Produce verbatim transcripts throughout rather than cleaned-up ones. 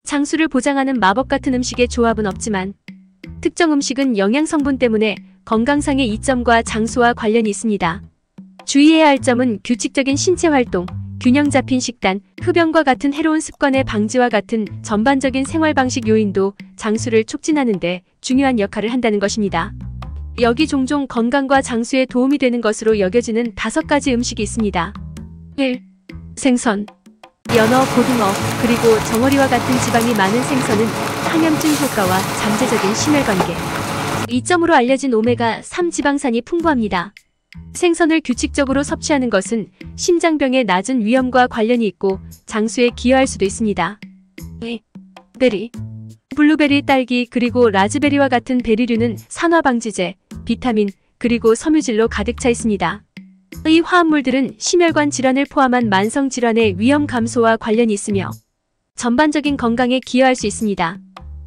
장수를 보장하는 마법 같은 음식의 조합은 없지만 특정 음식은 영양 성분 때문에 건강상의 이점과 장수와 관련이 있습니다. 주의해야 할 점은 규칙적인 신체 활동, 균형 잡힌 식단, 흡연과 같은 해로운 습관의 방지와 같은 전반적인 생활 방식 요인도 장수를 촉진하는 데 중요한 역할을 한다는 것입니다. 여기 종종 건강과 장수에 도움이 되는 것으로 여겨지는 다섯 가지 음식이 있습니다. 일. 생선. 연어, 고등어, 그리고 정어리와 같은 지방이 많은 생선은 항염증 효과와 잠재적인 심혈관계, 이점으로 알려진 오메가 삼 지방산이 풍부합니다. 생선을 규칙적으로 섭취하는 것은 심장병의 낮은 위험과 관련이 있고 장수에 기여할 수도 있습니다. 이. 베리. 블루베리, 딸기, 그리고 라즈베리와 같은 베리류는 산화방지제, 비타민, 그리고 섬유질로 가득 차 있습니다. 이 화합물들은 심혈관 질환을 포함한 만성 질환의 위험 감소와 관련이 있으며 전반적인 건강에 기여할 수 있습니다.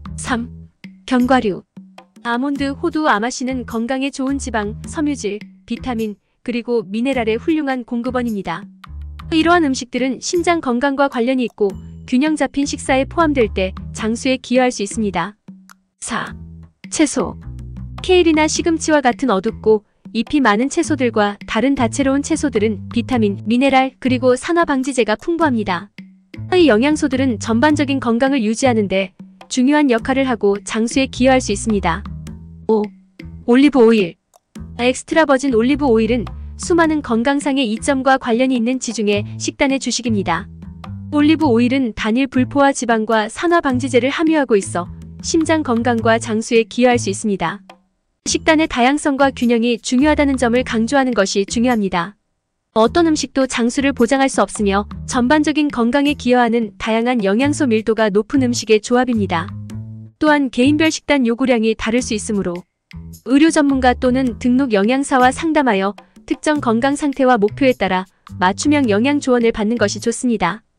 삼. 견과류. 아몬드, 호두, 아마씨는 건강에 좋은 지방, 섬유질, 비타민, 그리고 미네랄의 훌륭한 공급원입니다. 이러한 음식들은 심장 건강과 관련이 있고 균형 잡힌 식사에 포함될 때 장수에 기여할 수 있습니다. 사. 채소. 케일이나 시금치와 같은 어둡고 잎이 많은 채소들과 다른 다채로운 채소들은 비타민, 미네랄, 그리고 산화방지제가 풍부합니다. 이 영양소들은 전반적인 건강을 유지하는 데 중요한 역할을 하고 장수에 기여할 수 있습니다. 오. 올리브 오일. 엑스트라 버진 올리브 오일은 수많은 건강상의 이점과 관련이 있는 지중해 식단의 주식입니다. 올리브 오일은 단일 불포화 지방과 산화방지제를 함유하고 있어 심장 건강과 장수에 기여할 수 있습니다. 식단의 다양성과 균형이 중요하다는 점을 강조하는 것이 중요합니다. 어떤 음식도 장수를 보장할 수 없으며 전반적인 건강에 기여하는 다양한 영양소 밀도가 높은 음식의 조합입니다. 또한 개인별 식단 요구량이 다를 수 있으므로 의료 전문가 또는 등록 영양사와 상담하여 특정 건강 상태와 목표에 따라 맞춤형 영양 조언을 받는 것이 좋습니다.